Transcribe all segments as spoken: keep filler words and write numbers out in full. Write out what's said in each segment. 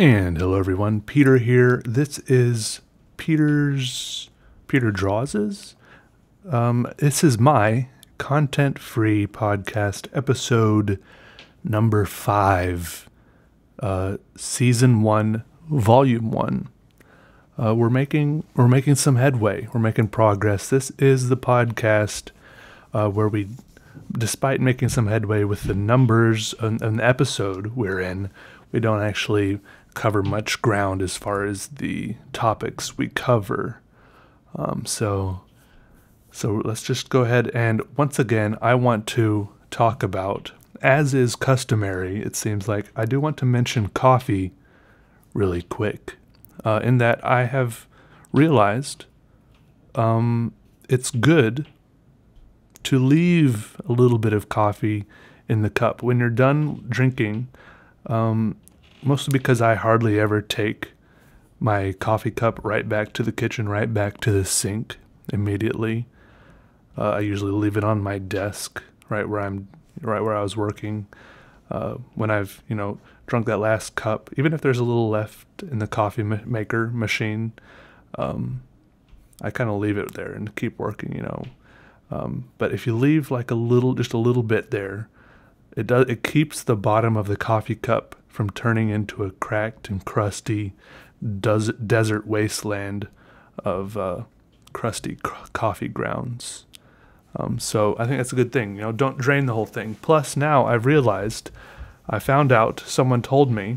And hello everyone, Peter here. This is Peter's, Peter Draws's. Um, this is my content-free podcast episode number five, uh, season one, volume one. Uh, we're making, we're making some headway. We're making progress. This is the podcast, uh, where we, despite making some headway with the numbers and an episode we're in, we don't actually cover much ground as far as the topics we cover. Um, so, so let's just go ahead and once again, I want to talk about, as is customary, it seems like I do want to mention coffee really quick. Uh, in that I have realized um, it's good to leave a little bit of coffee in the cup when you're done drinking. Um, Mostly because I hardly ever take my coffee cup right back to the kitchen, right back to the sink immediately. Uh, I usually leave it on my desk, right where I'm, right where I was working. Uh, when I've, you know, drunk that last cup, even if there's a little left in the coffee ma- maker machine, um, I kind of leave it there and keep working, you know. Um, but if you leave like a little, just a little bit there, it does, it keeps the bottom of the coffee cup from turning into a cracked and crusty des- desert wasteland of uh, crusty cr- coffee grounds. Um, so I think that's a good thing. You know, don't drain the whole thing. Plus, now I've realized, I found out, someone told me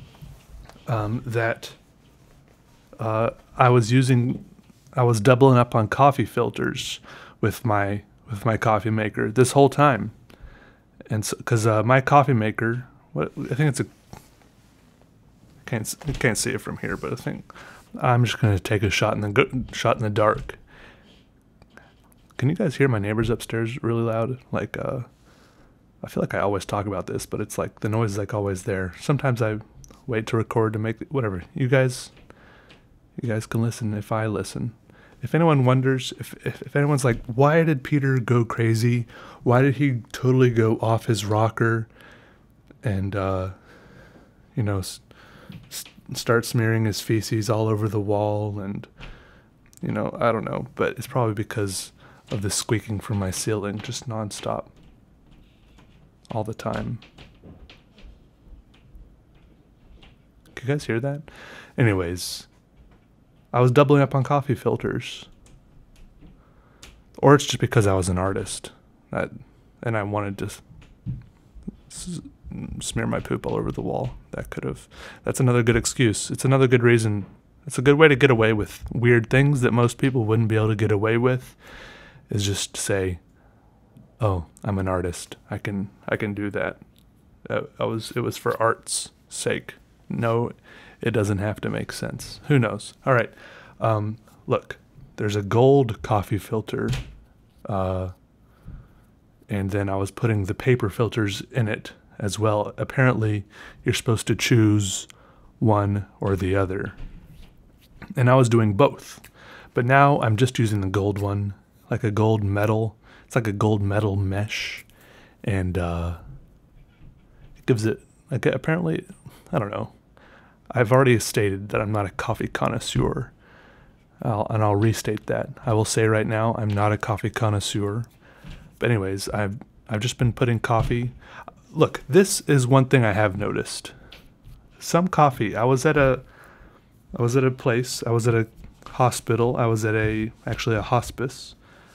um, that uh, I was using, I was doubling up on coffee filters with my with my coffee maker this whole time, and so because uh, my coffee maker, what I think it's a Can't can't see it from here, but I think I'm just gonna take a shot in the go- shot in the dark. Can you guys hear my neighbors upstairs really loud? Like, uh, I feel like I always talk about this, but it's like the noise is like always there. Sometimes I wait to record to make whatever. You guys, you guys can listen if I listen. If anyone wonders, if if, if anyone's like, why did Peter go crazy? Why did he totally go off his rocker? And uh, you know. Start smearing his feces all over the wall, and you know, I don't know, but it's probably because of the squeaking from my ceiling just nonstop all the time. Can you guys hear that? Anyways, I was doubling up on coffee filters, or it's just because I was an artist that, and I wanted to s- smear my poop all over the wall. That could have, that's another good excuse. It's another good reason. It's a good way to get away with weird things that most people wouldn't be able to get away with, is just to say, oh, I'm an artist. I can, I can do that. Uh, I was, it was for art's sake. No, it doesn't have to make sense. Who knows? All right. Um, look, there's a gold coffee filter, uh, and then I was putting the paper filters in it as well. Apparently, you're supposed to choose one or the other. And I was doing both. But now I'm just using the gold one, like a gold metal. It's like a gold metal mesh. And uh, it gives it, like, apparently, I don't know. I've already stated that I'm not a coffee connoisseur. I'll, and I'll restate that. I will say right now, I'm not a coffee connoisseur. But anyways, I've I've just been putting coffee. Look, this is one thing I have noticed. Some coffee. I was at a, I was at a place. I was at a hospital. I was at a actually a hospice.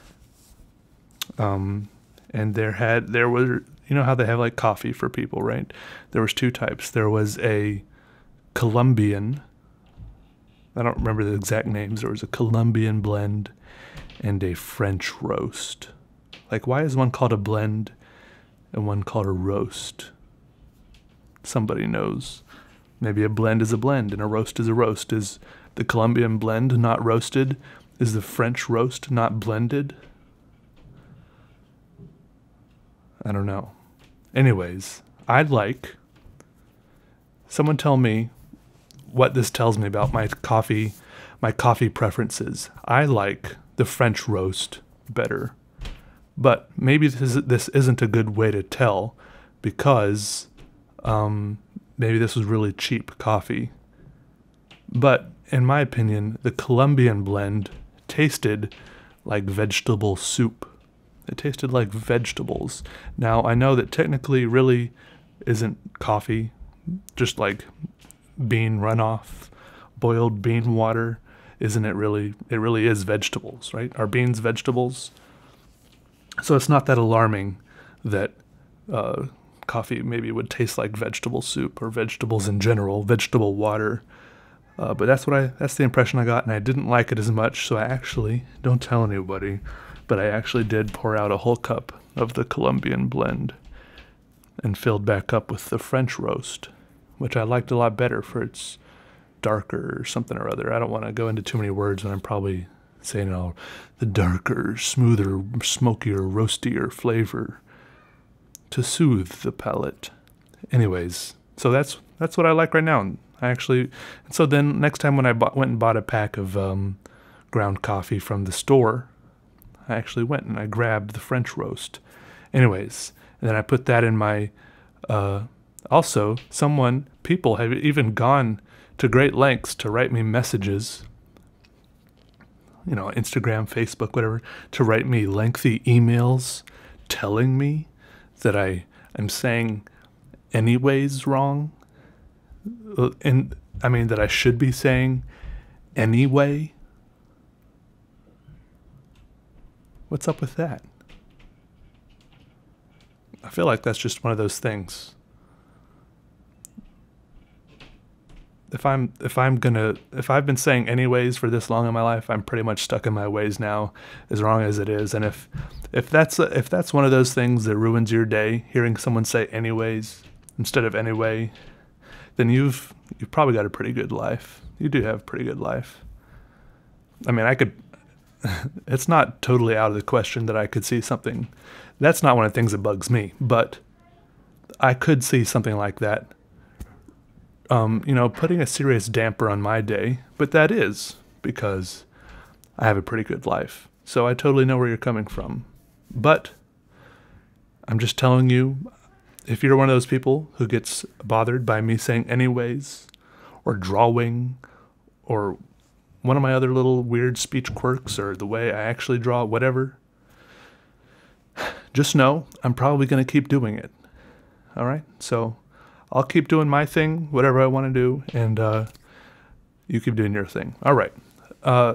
Um, and there had there were you know how they have like coffee for people, right? There was two types. There was a Colombian. I don't remember the exact names. There was a Colombian blend and a French roast. Like, why is one called a blend and one called a roast? Somebody knows. Maybe a blend is a blend and a roast is a roast. Is the Colombian blend not roasted? Is the French roast not blended? I don't know. Anyways, I'd like someone tell me what this tells me about my coffee, my coffee preferences. I like the French roast better. But maybe this, is, this isn't a good way to tell, because um, maybe this was really cheap coffee. But in my opinion, the Colombian blend tasted like vegetable soup. It tasted like vegetables. Now, I know that technically really isn't coffee, just like bean runoff, boiled bean water. Isn't it really? It really is vegetables, right? Are beans vegetables? So it's not that alarming that uh, coffee maybe would taste like vegetable soup or vegetables in general, vegetable water. Uh, but that's what I that's the impression I got, and I didn't like it as much, so I actually, don't tell anybody, but I actually did pour out a whole cup of the Colombian blend and filled back up with the French roast, which I liked a lot better for its darker or something or other. I don't want to go into too many words, and I'm probably saying it all. The darker, smoother, smokier, roastier flavor to soothe the palate. Anyways, so that's that's what I like right now. I actually, so then next time when I bought, went and bought a pack of um, ground coffee from the store, I actually went and I grabbed the French roast. Anyways, and then I put that in my, uh, also, someone, people have even gone to great lengths to write me messages, you know, Instagram, Facebook, whatever, to write me lengthy emails telling me that I am saying anyways wrong. And I mean that I should be saying anyway. What's up with that? I feel like that's just one of those things. If I'm if I'm gonna if I've been saying anyways for this long in my life, I'm pretty much stuck in my ways now, as wrong as it is. And if if that's a, if that's one of those things that ruins your day, hearing someone say anyways instead of anyway, then you've you've probably got a pretty good life. You do have a pretty good life. I mean, I could. It's not totally out of the question that I could see something. That's not one of the things that bugs me, but I could see something like that. Um, you know, putting a serious damper on my day, but that is because I have a pretty good life. So I totally know where you're coming from. But I'm just telling you, if you're one of those people who gets bothered by me saying anyways, or drawing, or one of my other little weird speech quirks, or the way I actually draw, whatever, just know I'm probably going to keep doing it. All right? So I'll keep doing my thing, whatever I want to do, and uh, you keep doing your thing. All right. Uh,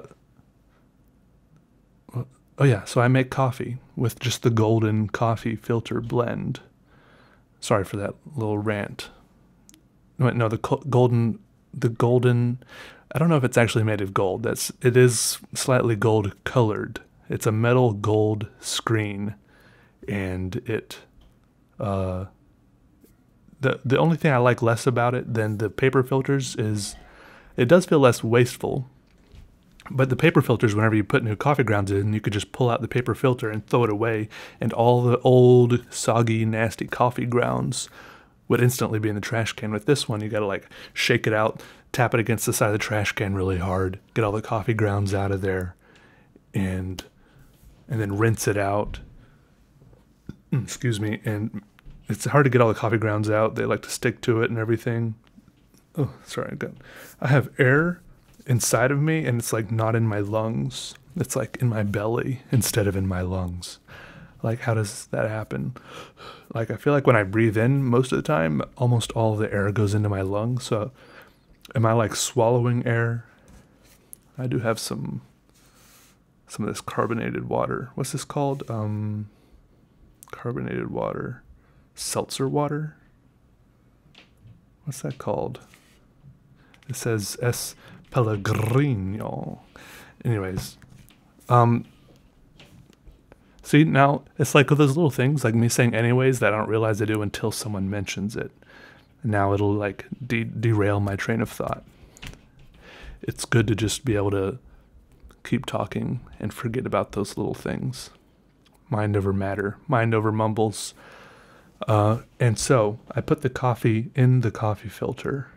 oh, yeah, so I make coffee with just the golden coffee filter blend. Sorry for that little rant. No, no, the golden, the golden, I don't know if it's actually made of gold. That's, it is slightly gold colored. It's a metal gold screen, and it, uh, the the only thing I like less about it than the paper filters is it does feel less wasteful. But the paper filters, whenever you put new coffee grounds in, you could just pull out the paper filter and throw it away, and all the old, soggy, nasty coffee grounds would instantly be in the trash can. With this one, you gotta like shake it out, tap it against the side of the trash can really hard, get all the coffee grounds out of there, and and then rinse it out. Excuse me, and it's hard to get all the coffee grounds out. They like to stick to it and everything. Oh, sorry, I got, I have air inside of me, and it's like not in my lungs. It's like in my belly instead of in my lungs. Like, how does that happen? Like, I feel like when I breathe in, most of the time, almost all the air goes into my lungs. So am I like swallowing air? I do have some, some of this carbonated water. What's this called? Um, carbonated water. Seltzer water? What's that called? It says S. Pellegrino. Anyways, um, see, now it's like with those little things, like me saying anyways, that I don't realize I do until someone mentions it. And now it'll like de- derail my train of thought. It's good to just be able to keep talking and forget about those little things. Mind over matter, mind over mumbles. Uh, and so I put the coffee in the coffee filter,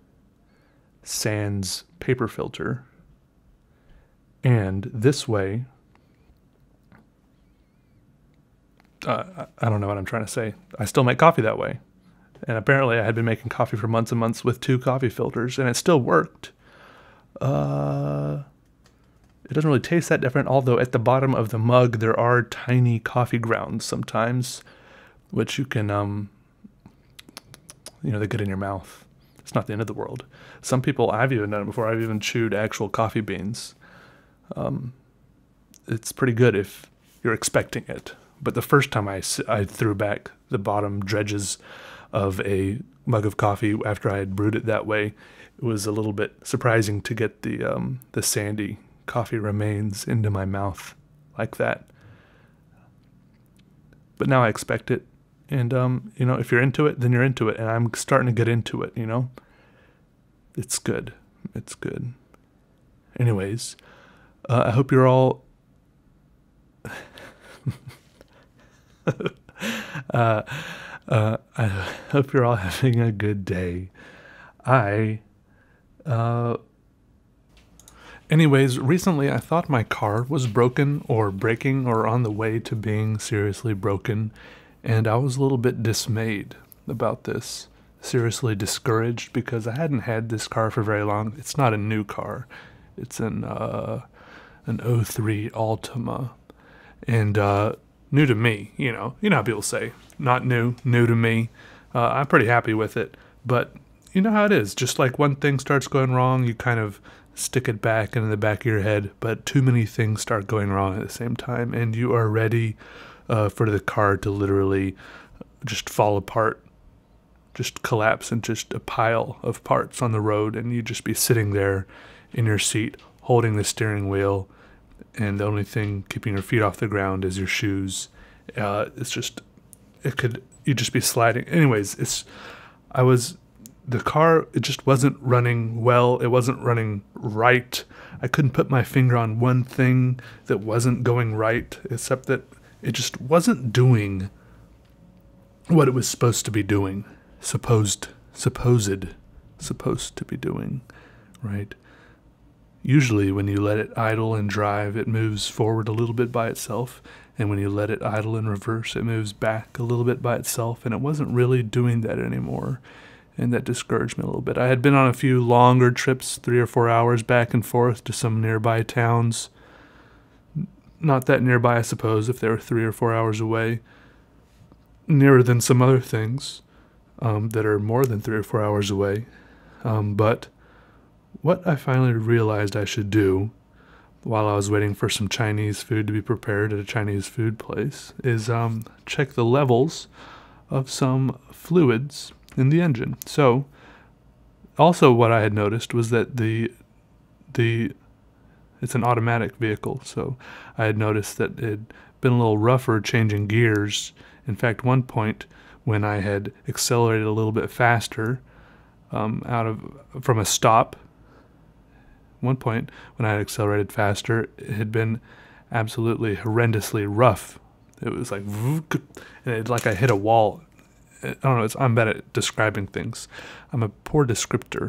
sans paper filter, and this way, uh, I don't know what I'm trying to say. I still make coffee that way. And apparently I had been making coffee for months and months with two coffee filters, and it still worked. Uh, it doesn't really taste that different, although at the bottom of the mug there are tiny coffee grounds sometimes, which you can, um, you know, they get in your mouth. It's not the end of the world. Some people, I've even done it before, I've even chewed actual coffee beans. Um, it's pretty good if you're expecting it. But the first time I, I threw back the bottom dredges of a mug of coffee after I had brewed it that way, it was a little bit surprising to get the um, the sandy coffee remains into my mouth like that. But now I expect it. And, um, you know, if you're into it, then you're into it. And I'm starting to get into it, you know. It's good. It's good. Anyways, uh, I hope you're all... uh, uh, I hope you're all having a good day. I... Uh, anyways, recently I thought my car was broken or breaking or on the way to being seriously broken, and I was a little bit dismayed about this, seriously discouraged, because I hadn't had this car for very long. It's not a new car. It's an uh, an oh three Altima, and uh, new to me, you know. You know how people say, not new, new to me. Uh, I'm pretty happy with it, but you know how it is. Just like one thing starts going wrong, you kind of stick it back in the back of your head, but too many things start going wrong at the same time, and you are ready uh, for the car to literally just fall apart, just collapse into just a pile of parts on the road, and you just be sitting there in your seat holding the steering wheel, and the only thing keeping your feet off the ground is your shoes. Uh, it's just, it could, you'd just be sliding. Anyways, it's, I was... The car, it just wasn't running well. It wasn't running right. I couldn't put my finger on one thing that wasn't going right, except that it just wasn't doing what it was supposed to be doing. Supposed, supposed, supposed to be doing, right? Usually when you let it idle and drive, it moves forward a little bit by itself. And when you let it idle and reverse, it moves back a little bit by itself. And it wasn't really doing that anymore. And that discouraged me a little bit. I had been on a few longer trips, three or four hours back and forth to some nearby towns. Not that nearby, I suppose, if they were three or four hours away. Nearer than some other things um, that are more than three or four hours away. Um, but what I finally realized I should do while I was waiting for some Chinese food to be prepared at a Chinese food place is um, check the levels of some fluids in the engine. So, also what I had noticed was that the, the, it's an automatic vehicle, so I had noticed that it had been a little rougher changing gears. In fact, one point when I had accelerated a little bit faster, um, out of, from a stop, one point when I had accelerated faster, it had been absolutely horrendously rough. It was like, and it, like I hit a wall. I don't know, it's, I'm bad at describing things. I'm a poor descriptor.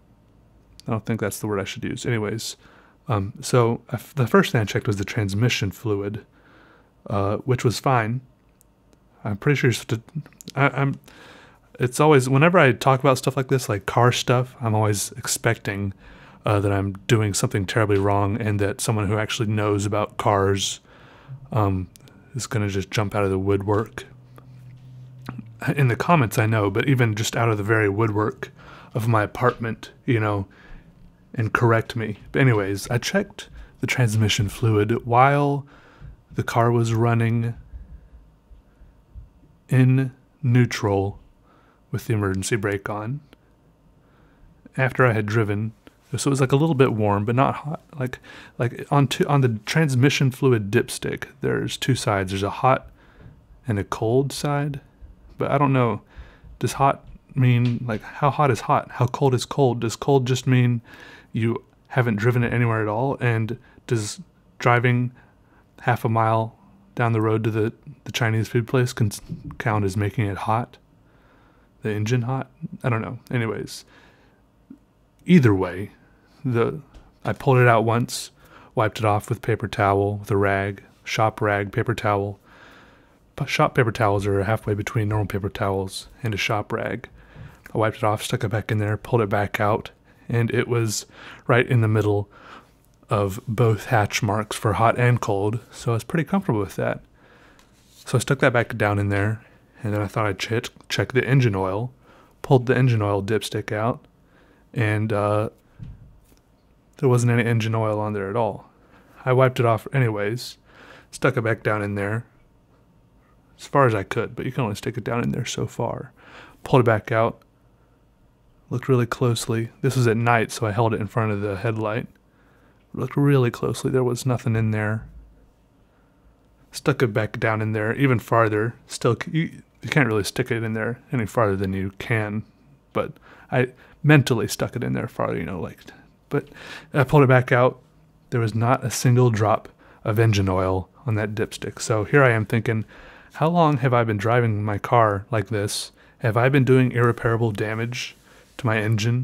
I don't think that's the word I should use. Anyways, um, so I f the first thing I checked was the transmission fluid, uh, which was fine. I'm pretty sure you're supposed to, I, I'm, it's always, whenever I talk about stuff like this, like car stuff, I'm always expecting uh, that I'm doing something terribly wrong and that someone who actually knows about cars um, is going to just jump out of the woodwork. In the comments, I know, but even just out of the very woodwork of my apartment, you know, and correct me. But anyways, I checked the transmission fluid while the car was running in neutral with the emergency brake on. After I had driven, so it was like a little bit warm, but not hot. Like, like on two, on the transmission fluid dipstick, there's two sides. There's a hot and a cold side. But I don't know, does hot mean, like, how hot is hot? How cold is cold? Does cold just mean you haven't driven it anywhere at all? And does driving half a mile down the road to the, the Chinese food place can count as making it hot? The engine hot? I don't know. Anyways, either way, the I pulled it out once, wiped it off with paper towel, with a rag, shop rag, paper towel, p- shop paper towels are halfway between normal paper towels and a shop rag. I wiped it off, stuck it back in there, pulled it back out, and it was right in the middle of both hatch marks for hot and cold, so I was pretty comfortable with that. So I stuck that back down in there, and then I thought I'd ch- check the engine oil, pulled the engine oil dipstick out, and uh, there wasn't any engine oil on there at all. I wiped it off anyways, stuck it back down in there, as far as I could, but you can only stick it down in there so far. Pulled it back out, looked really closely. This was at night, so I held it in front of the headlight. Looked really closely. There was nothing in there. Stuck it back down in there even farther. Still, you, you can't really stick it in there any farther than you can, but I mentally stuck it in there farther, you know, like, but I pulled it back out. There was not a single drop of engine oil on that dipstick. So here I am thinking, how long have I been driving my car like this? Have I been doing irreparable damage to my engine,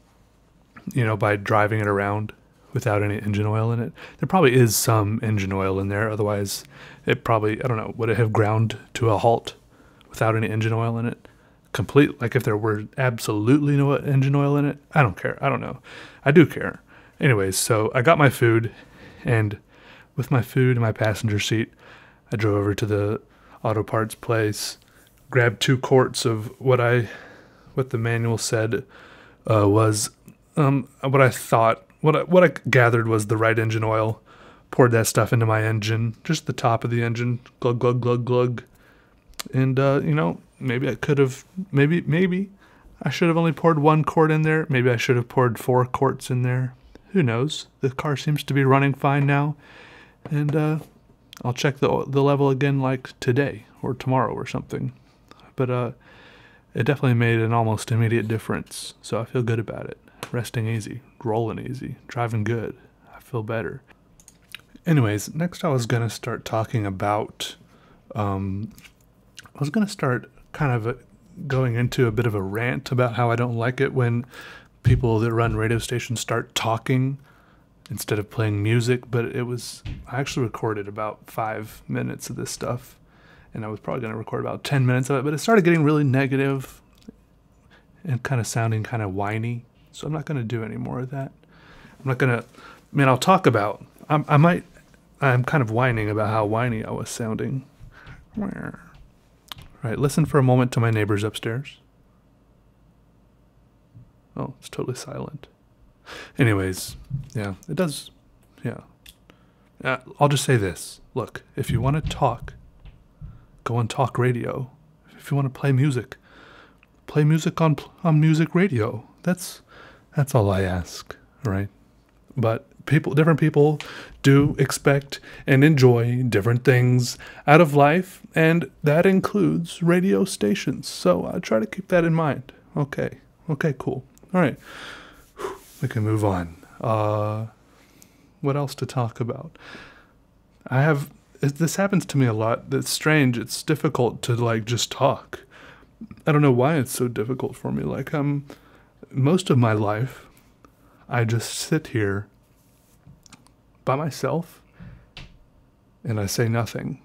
you know, by driving it around without any engine oil in it? There probably is some engine oil in there. Otherwise, it probably, I don't know, would it have ground to a halt without any engine oil in it? Complete, like if there were absolutely no engine oil in it? I don't care. I don't know. I do care. Anyways, so I got my food, and with my food in my passenger seat, I drove over to the auto parts place, grabbed two quarts of what I, what the manual said uh, was, um, what I thought What I, what I gathered was the right engine oil. Poured that stuff into my engine, just the top of the engine, glug, glug, glug, glug. And, uh, you know, maybe I could have, maybe, maybe I should have only poured one quart in there. Maybe I should have poured four quarts in there. Who knows? The car seems to be running fine now. And uh, I'll check the the level again like today or tomorrow or something. But uh, it definitely made an almost immediate difference. So I feel good about it. Resting easy, rolling easy, driving good. I feel better. Anyways, next I was going to start talking about, um, I was going to start kind of a, going into a bit of a rant about how I don't like it when people that run radio stations start talking instead of playing music. But it was, I actually recorded about five minutes of this stuff, and I was probably going to record about ten minutes of it, but it started getting really negative and kind of sounding kind of whiny. So I'm not going to do any more of that. I'm not going to, I mean, I'll talk about, I, I might, I'm kind of whining about how whiny I was sounding. All right, listen for a moment to my neighbors upstairs. Oh, it's totally silent. Anyways, yeah, it does, yeah. Uh, I'll just say this. Look, if you want to talk, go on talk radio. If you want to play music, play music on on music radio. That's that's all I ask, right? But people, different people do expect and enjoy different things out of life, and that includes radio stations. So I try to keep that in mind. Okay, okay, cool. All right, we can move on. Uh, what else to talk about? I have, this happens to me a lot. It's strange. It's difficult to like just talk. I don't know why it's so difficult for me. Like um, most of my life, I just sit here by myself and I say nothing.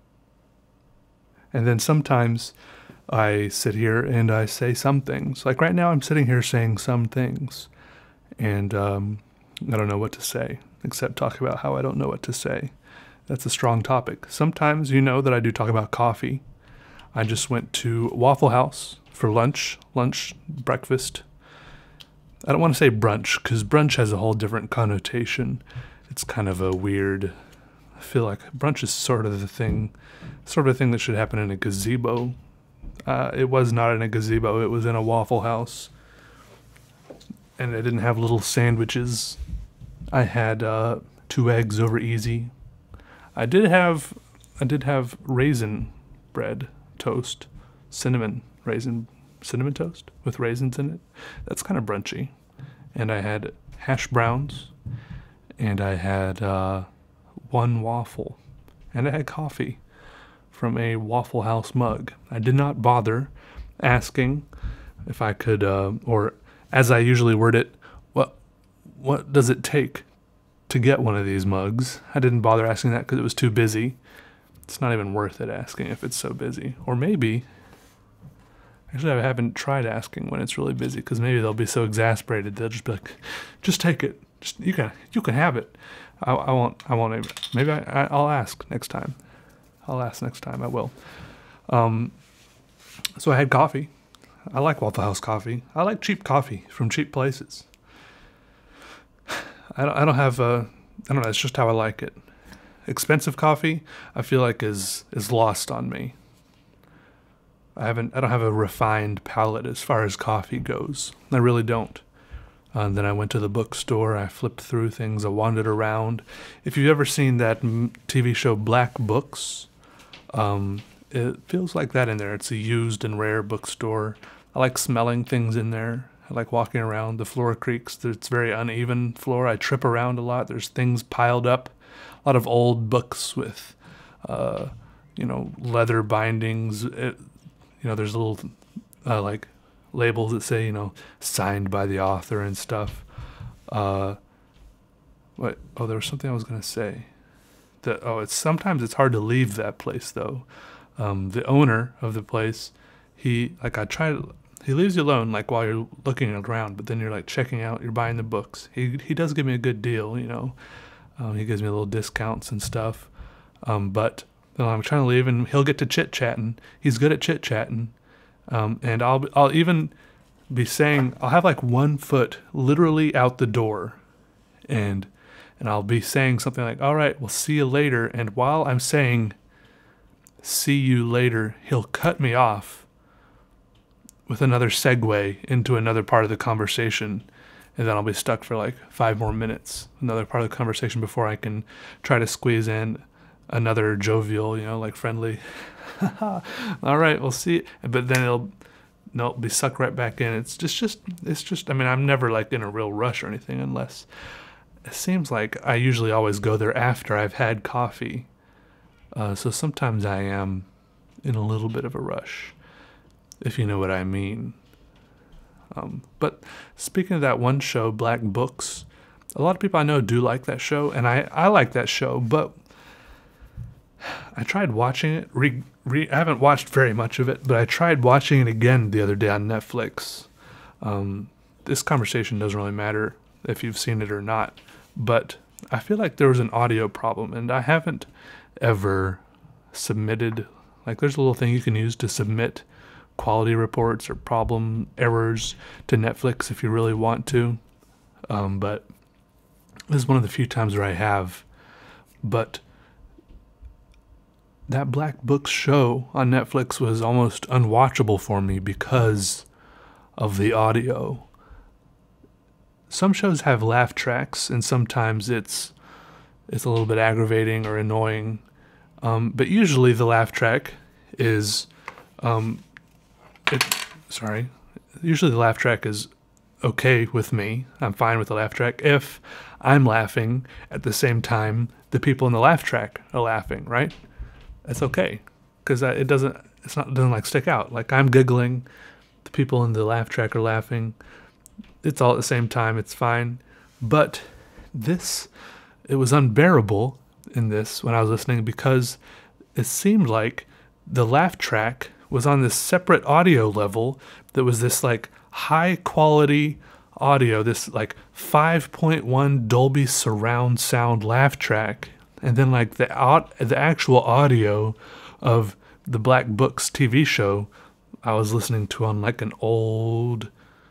And then sometimes I sit here and I say some things. Like right now I'm sitting here saying some things, and um, I don't know what to say except talk about how I don't know what to say. That's a strong topic. Sometimes you know that I do talk about coffee. I just went to Waffle House for lunch, lunch, breakfast. I don't want to say brunch because brunch has a whole different connotation. It's kind of a weird, I feel like brunch is sort of the thing, sort of a thing that should happen in a gazebo. Uh, it was not in a gazebo, it was in a Waffle House. And I didn't have little sandwiches. I had uh, two eggs over easy. I did have, I did have raisin bread toast, cinnamon raisin, cinnamon toast with raisins in it. That's kind of brunchy. And I had hash browns, and I had uh, one waffle, and I had coffee from a Waffle House mug. I did not bother asking if I could, uh, or as I usually word it, what what does it take to get one of these mugs? I didn't bother asking that because it was too busy. it's not even worth it asking if it's so busy. Or maybe, actually, I haven't tried asking when it's really busy, because maybe they'll be so exasperated they'll just be like, "Just take it. Just you can you can have it." I, I won't. I won't. Even, maybe I, I, I'll ask next time. I'll ask next time. I will. Um. So I had coffee. I like Waffle House coffee. I like cheap coffee from cheap places. I don't. I don't have a. I don't know. It's just how I like it. Expensive coffee, I feel like is is lost on me. I haven't. I don't have a refined palate as far as coffee goes. I really don't. Uh, and then I went to the bookstore. I flipped through things. I wandered around. If you've ever seen that T V show Black Books, um, it feels like that in there. It's a used and rare bookstore. I like smelling things in there. I like walking around. The floor creaks. It's very uneven floor. I trip around a lot. There's things piled up. A lot of old books with, uh, you know, leather bindings. It, you know, there's little, uh, like, labels that say, you know, signed by the author and stuff. Uh, what? Oh, there was something I was going to say. That, oh, it's sometimes it's hard to leave that place, though. Um, the owner of the place, he, like, I try to, he leaves you alone, like, while you're looking around, but then you're, like, checking out, you're buying the books. He, he does give me a good deal, you know. Um, he gives me little discounts and stuff. Um, but you know, I'm trying to leave, and he'll get to chit-chatting. He's good at chit-chatting. Um, and I'll I'll even be saying, I'll have like one foot literally out the door. And and I'll be saying something like, "All right, we'll see you later." And while I'm saying, "See you later," he'll cut me off with another segue into another part of the conversation. And then I'll be stuck for like five more minutes, another part of the conversation, before I can try to squeeze in another jovial, you know, like friendly, "All right, we'll see." But then it'll, no, it'll be sucked right back in. It's just, just, it's just, I mean, I'm never like in a real rush or anything, unless it seems like I usually always go there after I've had coffee. Uh, so sometimes I am in a little bit of a rush, if you know what I mean. Um, but speaking of that one show, Black Books, a lot of people I know do like that show, and I, I like that show, but I tried watching it. Re, re, I haven't watched very much of it, but I tried watching it again the other day on Netflix. Um, this conversation doesn't really matter if you've seen it or not, but I feel like there was an audio problem, and I haven't ever submitted, like there's a little thing you can use to submit quality reports or problem errors to Netflix if you really want to. Um, but this is one of the few times where I have. But that Black Books show on Netflix was almost unwatchable for me because of the audio. Some shows have laugh tracks, and sometimes it's it's a little bit aggravating or annoying. Um, but usually the laugh track is um, It, sorry, usually the laugh track is okay with me. I'm fine with the laugh track if I'm laughing at the same time the people in the laugh track are laughing, right? That's okay, because it doesn't, it's not, it doesn't like stick out. Like I'm giggling, the people in the laugh track are laughing. It's all at the same time. It's fine. But this, it was unbearable in this when I was listening, because it seemed like the laugh track was on this separate audio level that was this like high quality audio, this like five point one Dolby surround sound laugh track, and then like the out, the actual audio of the Black Books T V show I was listening to on like an old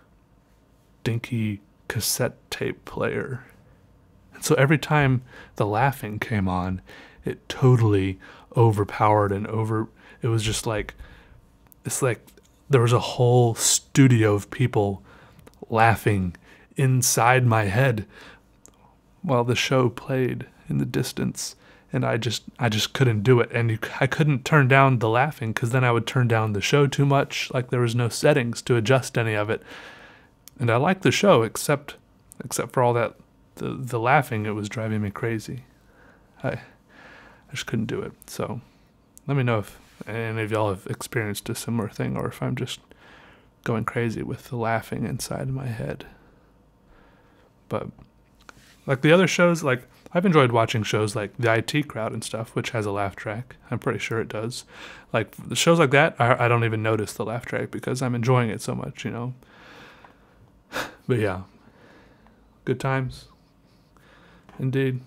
dinky cassette tape player. And so every time the laughing came on, it totally overpowered and over, it was just like, it's like there was a whole studio of people laughing inside my head while the show played in the distance, and I just I just couldn't do it. And you, I couldn't turn down the laughing, because then I would turn down the show too much. Like there was no settings to adjust any of it. And I liked the show, except except for all that the the laughing. It was driving me crazy. I I just couldn't do it. So let me know if any of y'all have experienced a similar thing, or if I'm just going crazy with the laughing inside my head. But Like the other shows, like I've enjoyed watching shows like The I T Crowd and stuff, which has a laugh track. I'm pretty sure it does. Like the shows like that, I, I don't even notice the laugh track because I'm enjoying it so much, you know. But yeah, good times. Indeed.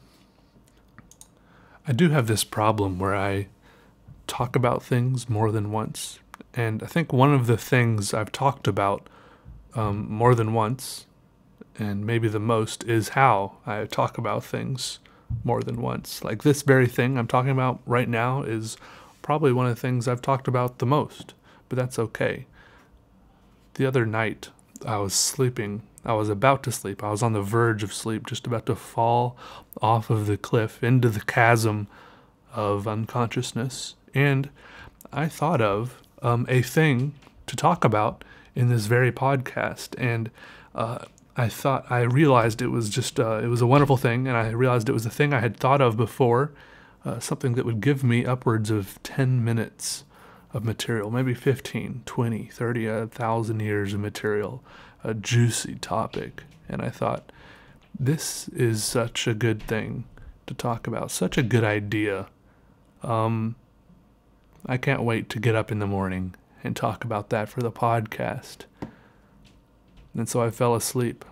I do have this problem where I talk about things more than once. And I think one of the things I've talked about um, more than once, and maybe the most, is how I talk about things more than once. Like this very thing I'm talking about right now is probably one of the things I've talked about the most, but that's okay. The other night, I was sleeping. I was about to sleep. I was on the verge of sleep, just about to fall off of the cliff into the chasm of unconsciousness. And I thought of um, a thing to talk about in this very podcast. And uh, I thought, I realized it was just, uh, it was a wonderful thing. And I realized it was a thing I had thought of before, uh, something that would give me upwards of ten minutes of material, maybe fifteen, twenty, thirty, a thousand years of material, a juicy topic. And I thought, this is such a good thing to talk about, such a good idea. Um, I can't wait to get up in the morning and talk about that for the podcast. And so I fell asleep.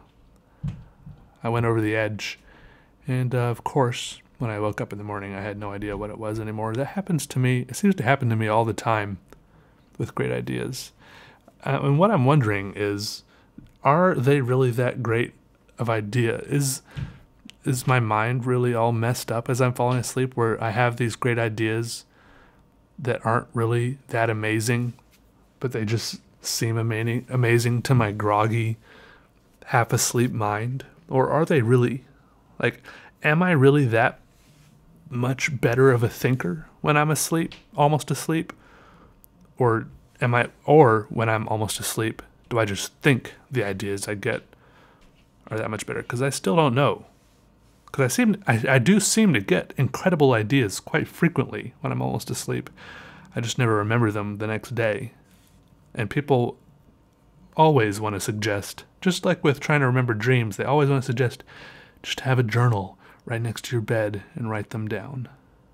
I went over the edge. And uh, of course, when I woke up in the morning, I had no idea what it was anymore. That happens to me. It seems to happen to me all the time with great ideas. Uh, and what I'm wondering is, are they really that great of idea? Is is my mind really all messed up as I'm falling asleep, where I have these great ideas that aren't really that amazing, but they just seem amazing, amazing to my groggy, half asleep mind? Or are they really? Like, am I really that much better of a thinker when I'm asleep, almost asleep? Or am I, or when I'm almost asleep, do I just think the ideas I get are that much better? Because I still don't know. Because I seem, I, I do seem to get incredible ideas quite frequently when I'm almost asleep. I just never remember them the next day. And people always want to suggest, just like with trying to remember dreams, they always want to suggest just have a journal right next to your bed and write them down.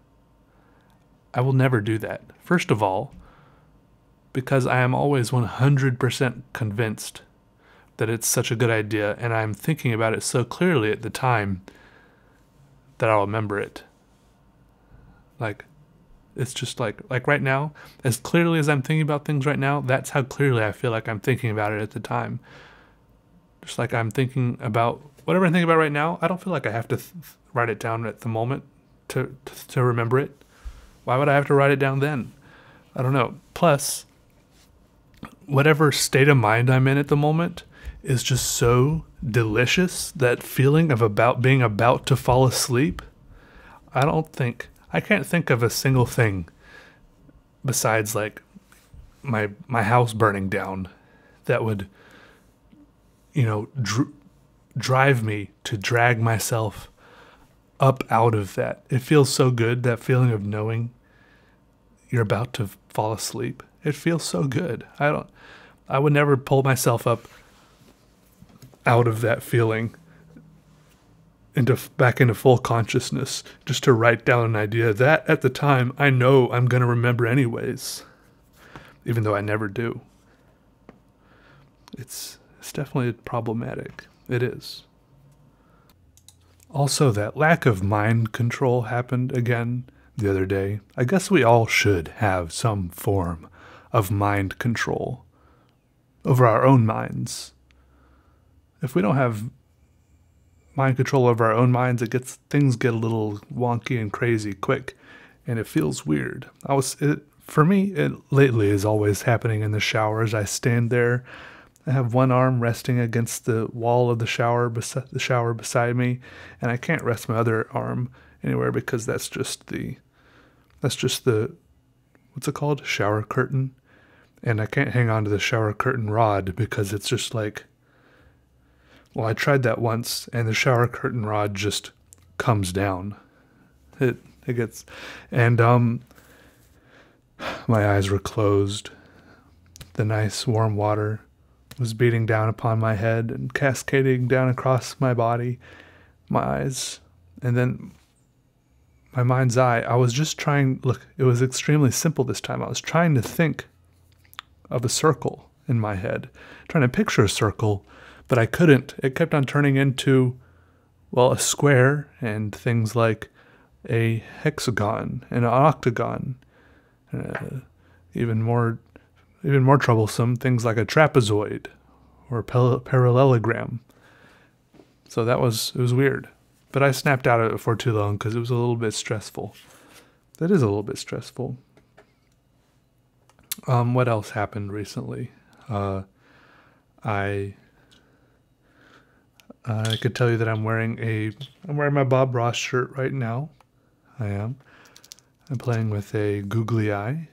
I will never do that. First of all, because I am always one hundred percent convinced that it's such a good idea, and I'm thinking about it so clearly at the time that I'll remember it. Like, it's just like, like right now, as clearly as I'm thinking about things right now, that's how clearly I feel like I'm thinking about it at the time. Just like I'm thinking about whatever I'm thinking about right now, I don't feel like I have to th- write it down at the moment to, to to remember it. Why would I have to write it down then? I don't know. Plus, whatever state of mind I'm in at the moment is just so delicious, that feeling of about being about to fall asleep. I don't think, I can't think of a single thing besides like my my house burning down that would, you know, dr- drive me to drag myself up out of that. It feels so good, that feeling of knowing you're about to fall asleep. It feels so good. I don't, I would never pull myself up out of that feeling into back into full consciousness just to write down an idea that at the time I know I'm going to remember anyways, even though I never do. It's it's definitely problematic. It is. Also, that lack of mind control happened again the other day. I guess we all should have some form of mind control over our own minds. If we don't have mind control over our own minds, it gets things get a little wonky and crazy quick, and it feels weird. I was it, for me, it lately is always happening in the shower as I stand there. I have one arm resting against the wall of the shower, bes- the shower beside me, and I can't rest my other arm anywhere because that's just the, that's just the, what's it called? Shower curtain. And I can't hang on to the shower curtain rod because it's just like, well, I tried that once, and the shower curtain rod just comes down. It it gets, and um, my eyes were closed. The nice warm water was beating down upon my head and cascading down across my body. my eyes, and then my mind's eye, I was just trying, look, it was extremely simple this time. I was trying to think of a circle in my head, trying to picture a circle, but I couldn't. It kept on turning into, well, a square and things like a hexagon and an octagon. Uh, even more, even more troublesome, things like a trapezoid or a pel- parallelogram. So that was, it was weird. But I snapped out of it for too long because it was a little bit stressful. That is a little bit stressful. Um, what else happened recently? Uh, I I could tell you that I'm wearing a I'm wearing my Bob Ross shirt right now. I am. I'm playing with a googly eye.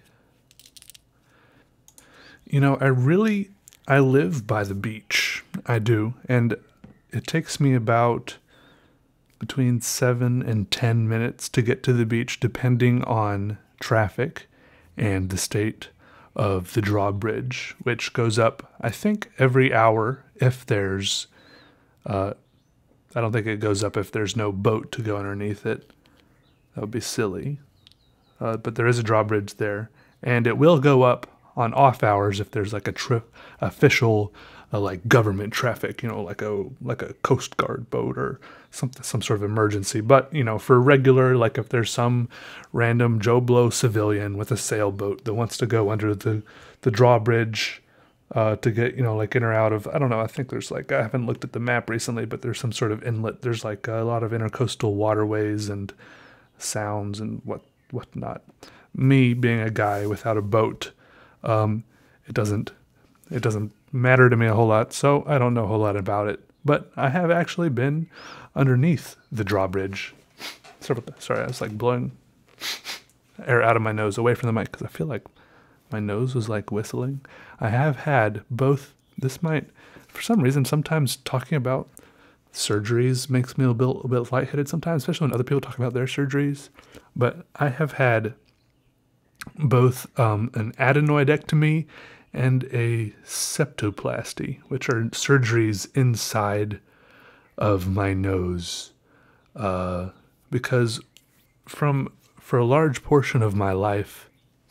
You know, I really I live by the beach. I do, and it takes me about between seven and ten minutes to get to the beach, depending on traffic and the state of the drawbridge, which goes up, I think, every hour if there's, uh, I don't think it goes up if there's no boat to go underneath it. That would be silly. Uh, but there is a drawbridge there, and it will go up on off hours if there's like a trip official uh, like government traffic, you know, like a like a Coast Guard boat or something, some sort of emergency. But you know, for regular, like if there's some random Joe Blow civilian with a sailboat that wants to go under the the drawbridge uh, to get, you know, like in or out of, I don't know. I think there's like, I haven't looked at the map recently, but there's some sort of inlet. There's like a lot of intercoastal waterways and sounds and what whatnot. Me being a guy without a boat, um, it doesn't it doesn't matter to me a whole lot, so I don't know a whole lot about it. But I have actually been underneath the drawbridge. Sorry, I was like blowing air out of my nose away from the mic because I feel like my nose was like whistling. I have had both. This might, for some reason, sometimes talking about surgeries makes me a bit, a bit lightheaded sometimes, especially when other people talk about their surgeries. But I have had both um, an adenoidectomy and a septoplasty, which are surgeries inside of my nose. Uh, because from for a large portion of my life,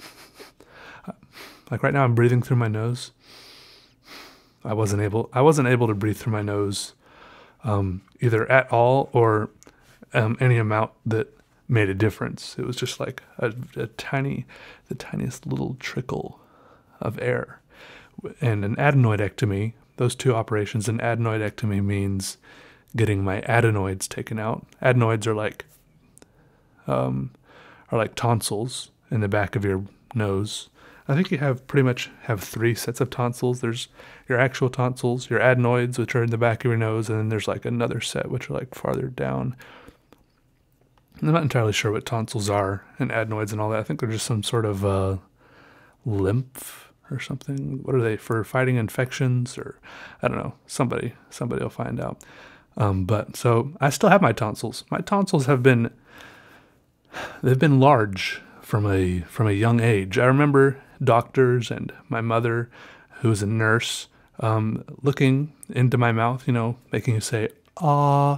like right now I'm breathing through my nose. I wasn't able I wasn't able to breathe through my nose um, either at all or um, any amount that made a difference. It was just like a, a tiny, the tiniest little trickle of air. And an adenoidectomy, those two operations, an adenoidectomy means getting my adenoids taken out. Adenoids are like um, are like tonsils in the back of your nose. I think you have pretty much have three sets of tonsils. There's your actual tonsils, your adenoids, which are in the back of your nose, and then there's like another set which are like farther down. I'm not entirely sure what tonsils are and adenoids and all that. I think they're just some sort of uh, lymph or something. What are they, for fighting infections? Or I don't know. Somebody, somebody will find out. Um, but so I still have my tonsils. My tonsils have been, they've been large from a from a young age. I remember doctors and my mother, who was a nurse, um, looking into my mouth, you know, making you say, ah.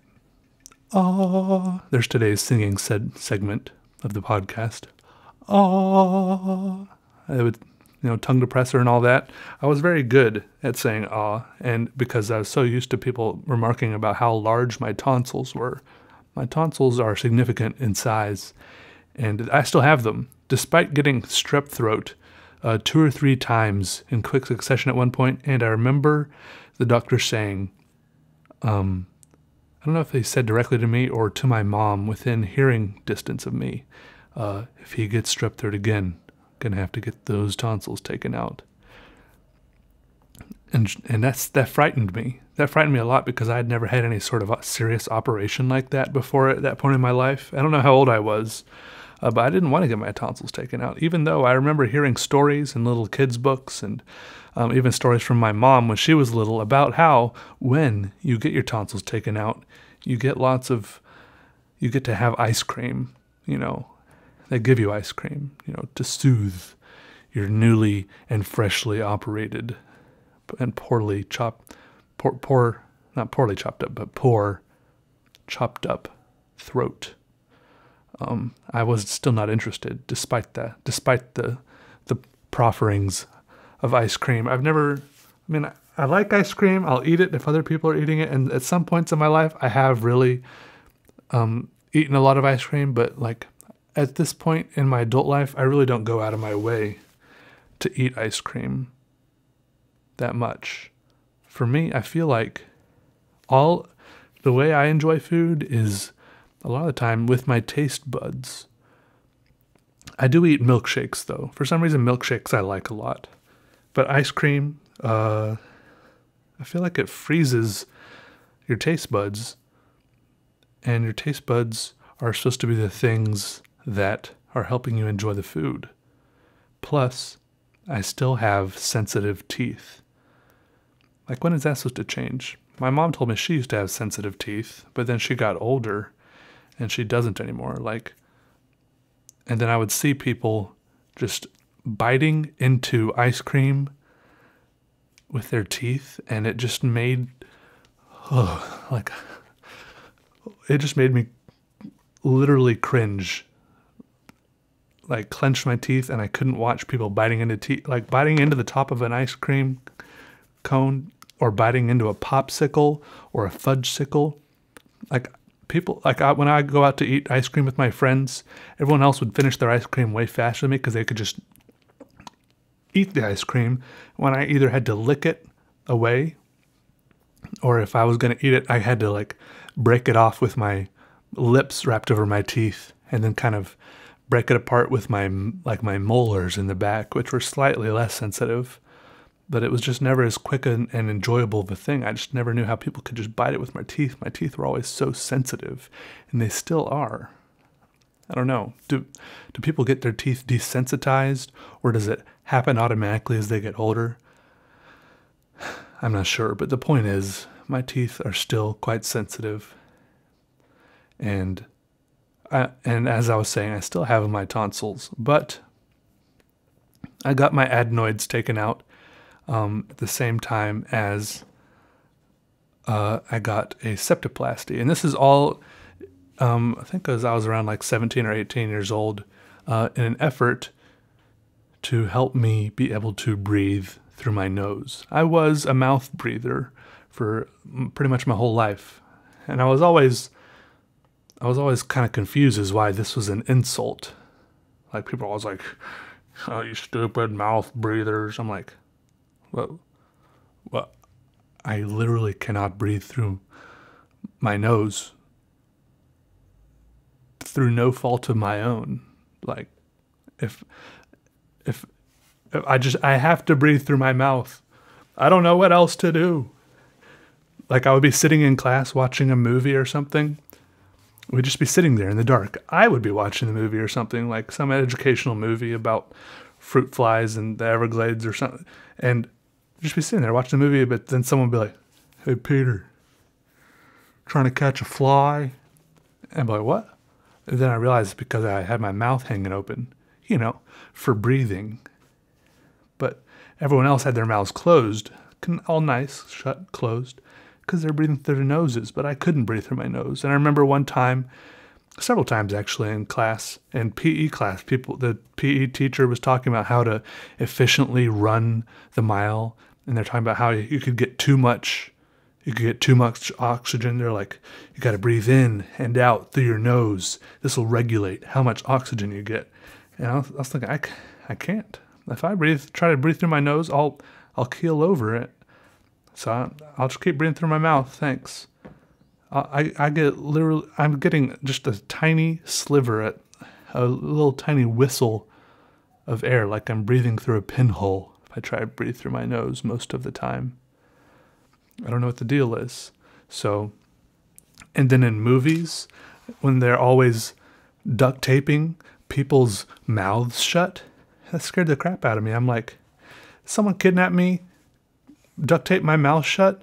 Ah, there's today's singing said segment of the podcast. Ah, I would, you know, tongue depressor and all that. I was very good at saying ah, and because I was so used to people remarking about how large my tonsils were. My tonsils are significant in size, and I still have them, despite getting strep throat uh, two or three times in quick succession at one point. And I remember the doctor saying, um, I don't know if they said directly to me or to my mom within hearing distance of me, uh, if he gets strep throat again, gonna have to get those tonsils taken out. And and that's that frightened me. That frightened me a lot because I had never had any sort of serious operation like that before at that point in my life. I don't know how old I was, uh, but I didn't want to get my tonsils taken out, even though I remember hearing stories in little kids' books and Um, even stories from my mom when she was little about how when you get your tonsils taken out, you get lots of, you get to have ice cream, you know, they give you ice cream, you know, to soothe your newly and freshly operated and poorly chopped, poor, poor, not poorly chopped up, but poor chopped up throat. Um, I was still not interested, despite that, despite the the profferings of ice cream. I've never, I mean, I, I like ice cream. I'll eat it if other people are eating it. And at some points in my life, I have really um, eaten a lot of ice cream. But like at this point in my adult life, I really don't go out of my way to eat ice cream that much. For me, I feel like all the way I enjoy food is a lot of the time with my taste buds. I do eat milkshakes though. For some reason, milkshakes I like a lot. But ice cream, uh, I feel like it freezes your taste buds. And your taste buds are supposed to be the things that are helping you enjoy the food. Plus, I still have sensitive teeth. Like, when is that supposed to change? My mom told me she used to have sensitive teeth, but then she got older and she doesn't anymore. Like, and then I would see people just biting into ice cream with their teeth, and it just made, oh, like, it just made me literally cringe. Like, clench my teeth, and I couldn't watch people biting into teeth, like biting into the top of an ice cream cone, or biting into a popsicle or a fudgesicle. Like, people, like I, when I go out to eat ice cream with my friends, everyone else would finish their ice cream way faster than me because they could just eat the ice cream. When I either had to lick it away, or if I was going to eat it, I had to like break it off with my lips wrapped over my teeth, and then kind of break it apart with my like my molars in the back, which were slightly less sensitive. But it was just never as quick and, and enjoyable of a thing. I just never knew how people could just bite it with my teeth. My teeth were always so sensitive, and they still are. I don't know. Do do people get their teeth desensitized, or does it happen automatically as they get older? I'm not sure, but the point is, my teeth are still quite sensitive. And I, and as I was saying, I still have my tonsils, but I got my adenoids taken out um, at the same time as uh, I got a septoplasty. And this is all, um, I think as I was around like seventeen or eighteen years old, uh, in an effort to help me be able to breathe through my nose. I was a mouth breather for pretty much my whole life. And I was always, I was always kind of confused as why this was an insult. Like, people are always like, oh, you stupid mouth breathers. I'm like, what? What? I literally cannot breathe through my nose through no fault of my own. Like, if, if, if I just, I have to breathe through my mouth. I don't know what else to do. Like, I would be sitting in class watching a movie or something. We'd just be sitting there in the dark. I would be watching the movie or something, like some educational movie about fruit flies and the Everglades or something. And just be sitting there watching the movie, but then someone would be like, hey, Peter, trying to catch a fly? And I'd be like, what? And then I realized it's because I had my mouth hanging open, you know, for breathing. But everyone else had their mouths closed, all nice, shut, closed, because they're breathing through their noses, but I couldn't breathe through my nose. And I remember one time, several times actually in class, in P E class, people, the P E teacher was talking about how to efficiently run the mile, and they're talking about how you could get too much, you could get too much oxygen. They're like, you got to breathe in and out through your nose. This will regulate how much oxygen you get. And I was, I was thinking, I, I can't. If I breathe, try to breathe through my nose, I'll, I'll keel over it. So I, I'll just keep breathing through my mouth. Thanks. I, I get literally, I'm getting just a tiny sliver, at a little tiny whistle of air, like I'm breathing through a pinhole if I try to breathe through my nose most of the time. I don't know what the deal is. So, and then in movies, when they're always duct taping people's mouths shut, that scared the crap out of me. I'm like, someone kidnapped me? Duct tape my mouth shut?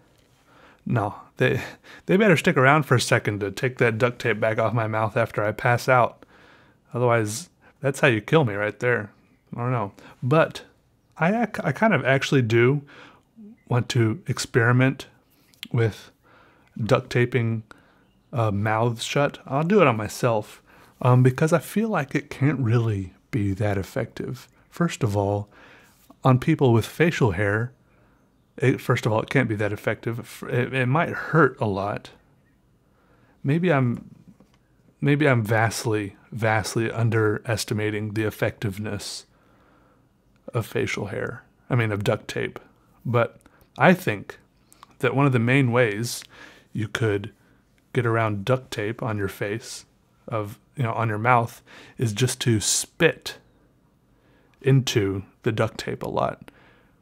No, they they better stick around for a second to take that duct tape back off my mouth after I pass out. Otherwise, that's how you kill me right there. I don't know. But I, I kind of actually do want to experiment with duct taping uh, mouths shut. I'll do it on myself um, because I feel like it can't really be that effective. First of all, on people with facial hair, it, first of all, it can't be that effective. It, it might hurt a lot. Maybe I'm, maybe I'm vastly, vastly underestimating the effectiveness of facial hair. I mean, of duct tape. But I think that one of the main ways you could get around duct tape on your face, of you know, on your mouth, is just to spit into the duct tape a lot.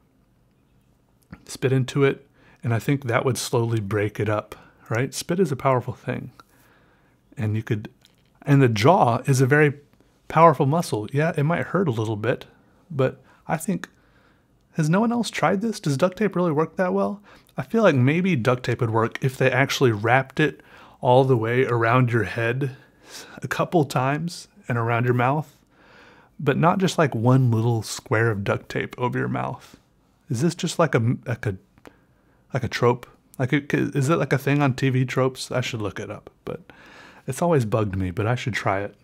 Spit into it, and I think that would slowly break it up, right? Spit is a powerful thing. And you could, and the jaw is a very powerful muscle. Yeah, it might hurt a little bit, but I think, has no one else tried this? Does duct tape really work that well? I feel like maybe duct tape would work if they actually wrapped it all the way around your head a couple times and around your mouth, but not just like one little square of duct tape over your mouth. Is this just like a like a like a trope? Like, it, is it like a thing on T V tropes? I should look it up, but it's always bugged me. But I should try it.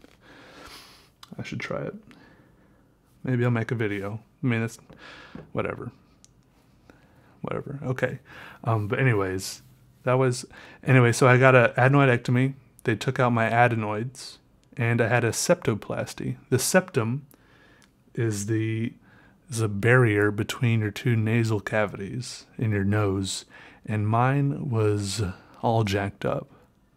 I should try it. Maybe I'll make a video. I mean, it's whatever. Whatever. Okay. Um, but anyways, that was anyway. So I got an adenoidectomy. They took out my adenoids, and I had a septoplasty. The septum is the is a barrier between your two nasal cavities in your nose, and mine was all jacked up.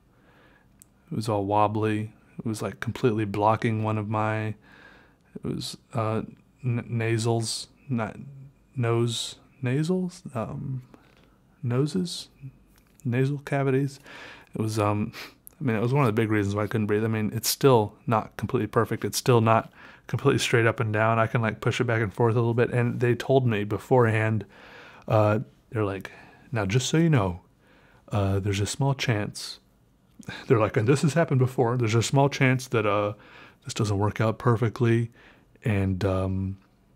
It was all wobbly. It was like completely blocking one of my. It was uh, n- nasals, not nose nasals, um, noses, nasal cavities. It was um. I mean, it was one of the big reasons why I couldn't breathe. I mean, it's still not completely perfect. It's still not completely straight up and down. I can like push it back and forth a little bit. And they told me beforehand, uh, they're like, now just so you know, uh, there's a small chance. They're like, and this has happened before. There's a small chance that uh, this doesn't work out perfectly, and um,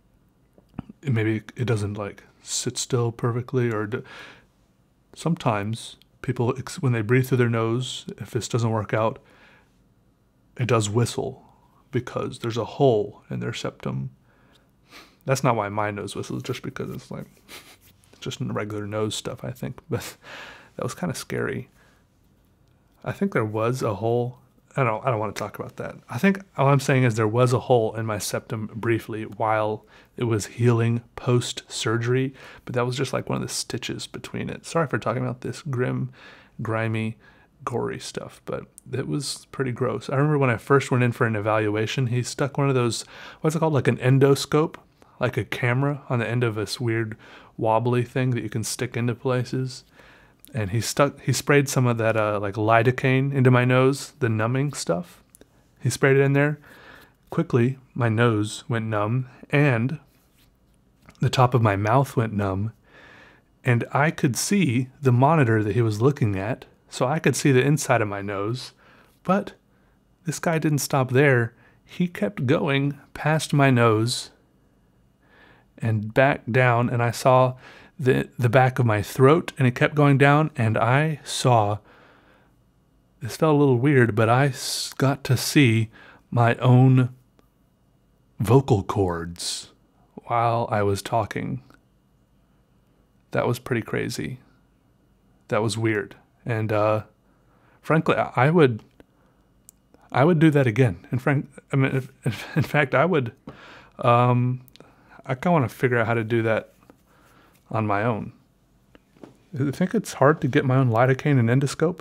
maybe it doesn't like sit still perfectly, or do, sometimes. People, when they breathe through their nose, if this doesn't work out, it does whistle because there's a hole in their septum. That's not why my nose whistles, just because it's like just regular nose stuff, I think. But that was kind of scary. I think there was a hole. I don't. I don't want to talk about that. I think all I'm saying is there was a hole in my septum briefly while it was healing post-surgery, but that was just like one of the stitches between it. Sorry for talking about this grim, grimy, gory stuff, but it was pretty gross. I remember when I first went in for an evaluation, he stuck one of those, what's it called, like an endoscope, like a camera on the end of this weird wobbly thing that you can stick into places. And he stuck, he sprayed some of that uh, like lidocaine into my nose, the numbing stuff. He sprayed it in there. Quickly, my nose went numb, and the top of my mouth went numb. And I could see the monitor that he was looking at, so I could see the inside of my nose. But this guy didn't stop there. He kept going past my nose and back down, and I saw the the back of my throat, and it kept going down, and I saw, this felt a little weird, but I got to see my own vocal cords while I was talking. That was pretty crazy. That was weird. And uh, frankly, I would I would do that again. And frank, I mean, if, if, in fact, I would. Um, I kind of want to figure out how to do that on my own. I think it's hard to get my own lidocaine and endoscope.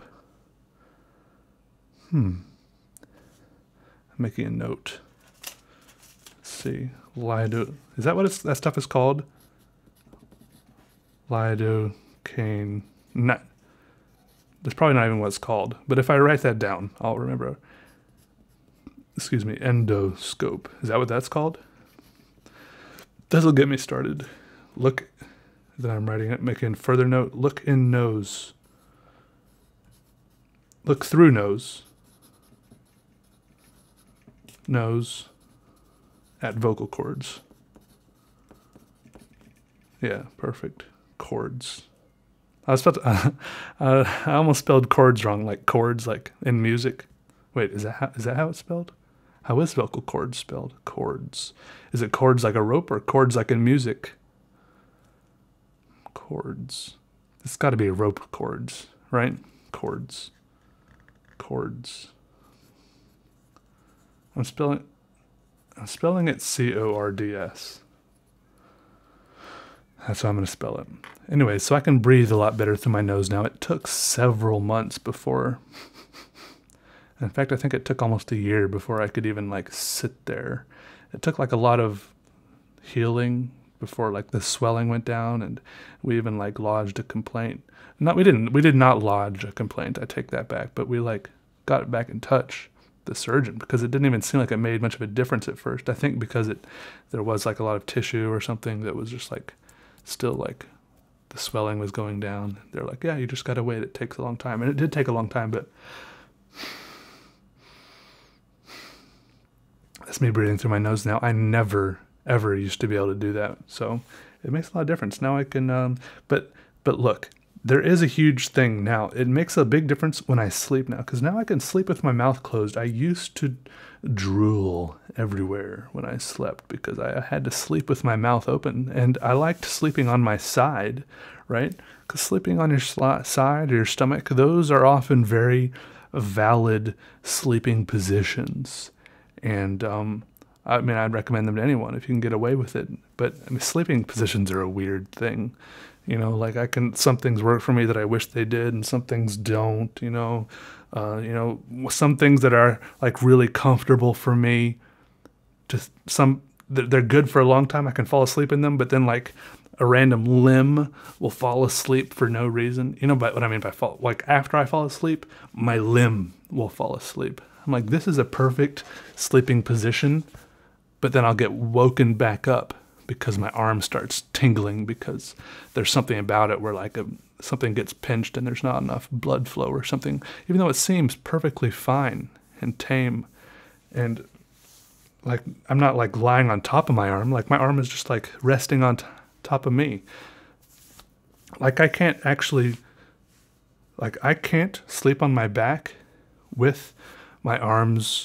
Hmm. I'm making a note. Let's see. Lido. Is that what it's, that stuff is called? Lidocaine. Not. That's probably not even what it's called. But if I write that down, I'll remember. Excuse me. Endoscope. Is that what that's called? This'll get me started. Look. Then I'm writing it, making further note. Look in nose. Look through nose. Nose at vocal cords. Yeah, perfect. Cords. I was about to, uh, uh, I almost spelled chords wrong, like chords, like in music. Wait, is that how, is that how it's spelled? How is vocal chords spelled? Chords. Is it chords like a rope or chords like in music? Chords. It's got to be rope chords, right? Chords. Chords. I'm spelling. I'm spelling it C O R D S. That's how I'm going to spell it. Anyway, so I can breathe a lot better through my nose now. It took several months before. In fact, I think it took almost a year before I could even like sit there. It took like a lot of healing before like the swelling went down, and we even like lodged a complaint. Not we didn't we did not lodge a complaint. I take that back, but we like got back in touch the surgeon because it didn't even seem like it made much of a difference at first. I think because it there was like a lot of tissue or something that was just like still like the swelling was going down. They're like, yeah, you just got to wait. It takes a long time. And it did take a long time, but that's me breathing through my nose now. I never, ever used to be able to do that. So it makes a lot of difference. Now I can, um, but, but look, there is a huge thing now. It makes a big difference when I sleep now, because now I can sleep with my mouth closed. I used to drool everywhere when I slept because I had to sleep with my mouth open, and I liked sleeping on my side, right? Because sleeping on your sli- side or your stomach, those are often very valid sleeping positions. And um, I mean, I'd recommend them to anyone if you can get away with it. But I mean, sleeping positions are a weird thing. You know, like I can, some things work for me that I wish they did, and some things don't, you know. Uh, you know, some things that are like really comfortable for me, just some, they're good for a long time. I can fall asleep in them, but then like a random limb will fall asleep for no reason. You know but what I mean by fall? Like after I fall asleep, my limb will fall asleep. I'm like, this is a perfect sleeping position, but then I'll get woken back up because my arm starts tingling because there's something about it where like a, something gets pinched and there's not enough blood flow or something, even though it seems perfectly fine and tame. And like, I'm not like lying on top of my arm. Like my arm is just like resting on t- top of me. Like I can't actually, like I can't sleep on my back with my arms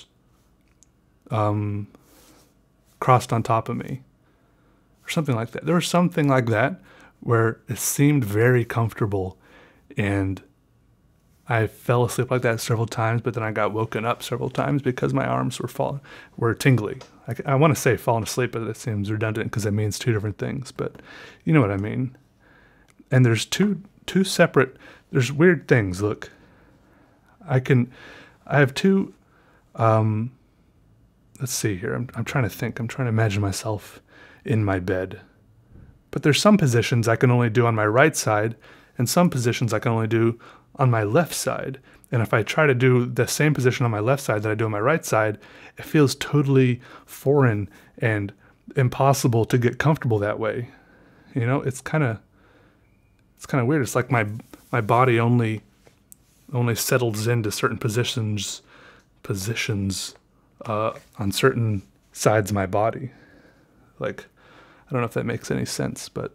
um, crossed on top of me or something like that. There was something like that where it seemed very comfortable, and I fell asleep like that several times, but then I got woken up several times because my arms were fall were tingly. I, I want to say falling asleep, but it seems redundant because it means two different things, but you know what I mean. And there's two two separate, there's weird things. Look, I can, I have two, um, let's see here. I'm, I'm trying to think. I'm trying to imagine myself in my bed. But there's some positions I can only do on my right side, and some positions I can only do on my left side. And if I try to do the same position on my left side that I do on my right side, it feels totally foreign and impossible to get comfortable that way. You know, it's kind of, it's kind of weird. It's like my my body only only settles into certain positions positions uh, on certain sides of my body. Like, I don't know if that makes any sense, but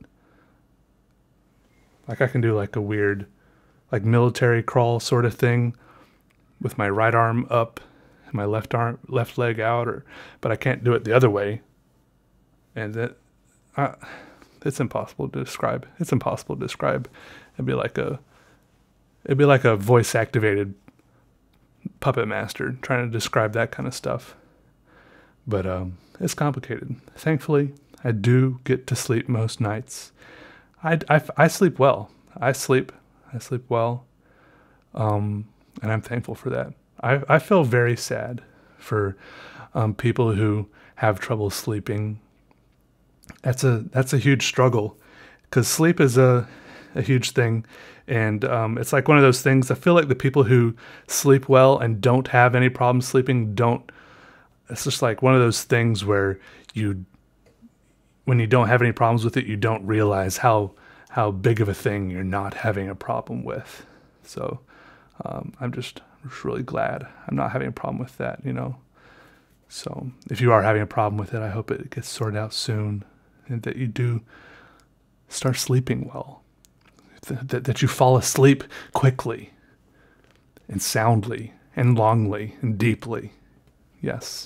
like I can do like a weird, like military crawl sort of thing with my right arm up and my left arm, left leg out, or but I can't do it the other way. And that, uh, it's impossible to describe. It's impossible to describe. It'd be like a, it'd be like a voice activated puppet master trying to describe that kind of stuff. But um, it's complicated. Thankfully, I do get to sleep most nights. I, I, I sleep well. I sleep. I sleep well. Um, and I'm thankful for that. I, I feel very sad for um, people who have trouble sleeping. That's a that's a huge struggle, because sleep is a, a huge thing. And um, it's like one of those things, I feel like the people who sleep well and don't have any problems sleeping don't, it's just like one of those things where you, when you don't have any problems with it, you don't realize how how big of a thing you're not having a problem with. So um, I'm just, just really glad I'm not having a problem with that, you know. So if you are having a problem with it, I hope it gets sorted out soon and that you do start sleeping well. th- that, that you fall asleep quickly and soundly and longly and deeply. Yes.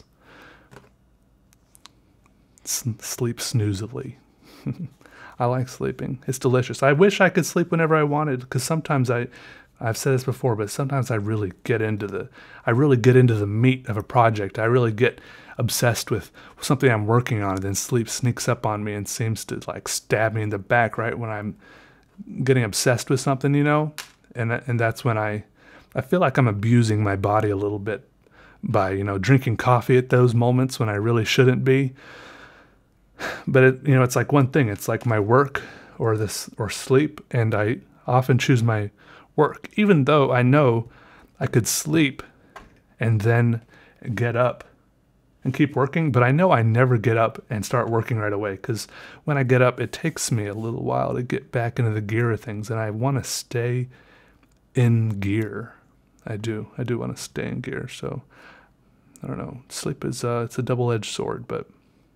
S- sleep snoozily. I like sleeping. It's delicious. I wish I could sleep whenever I wanted, because sometimes I, I've said this before, but sometimes I really get into the, I really get into the meat of a project. I really get obsessed with something I'm working on, and then sleep sneaks up on me and seems to like stab me in the back right when I'm getting obsessed with something, you know? And and that's when I, I feel like I'm abusing my body a little bit by, you know, drinking coffee at those moments when I really shouldn't be. But it, you know, it's like one thing. It's like my work or this or sleep, and I often choose my work, even though I know I could sleep and then get up and keep working. But I know I never get up and start working right away, because when I get up, it takes me a little while to get back into the gear of things, and I want to stay in gear. I do. I do want to stay in gear. So I don't know. Sleep is uh, it's a double-edged sword, but.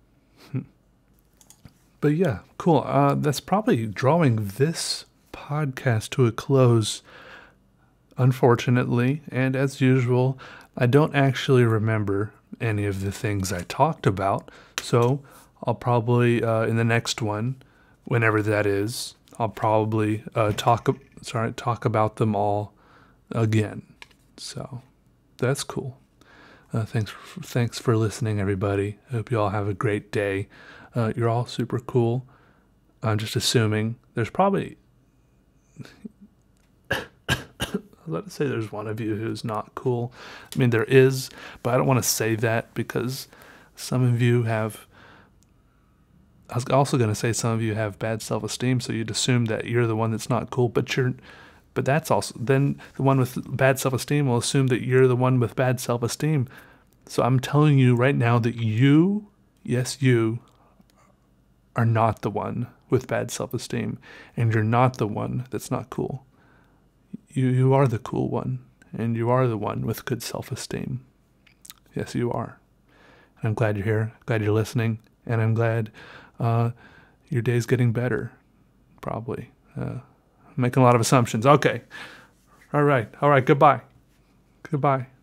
But yeah, cool. Uh, that's probably drawing this podcast to a close, unfortunately. And as usual, I don't actually remember any of the things I talked about. So I'll probably, uh, in the next one, whenever that is, I'll probably uh, talk, sorry, talk about them all again. So that's cool. Uh, thanks, for, thanks for listening, everybody. I hope you all have a great day. Uh, you're all super cool. I'm just assuming there's probably, let's say there's one of you who's not cool. I mean, there is, but I don't want to say that, because some of you have, I was also going to say some of you have bad self-esteem, so you'd assume that you're the one that's not cool, but you're, but that's also, then the one with bad self-esteem will assume that you're the one with bad self-esteem. So I'm telling you right now that you, yes, you, are not the one with bad self-esteem, and you're not the one that's not cool. You you are the cool one, and you are the one with good self-esteem. Yes, you are. And I'm glad you're here, glad you're listening, and I'm glad uh, your day's getting better, probably. Uh, I'm making a lot of assumptions. Okay. All right. All right. Goodbye. Goodbye.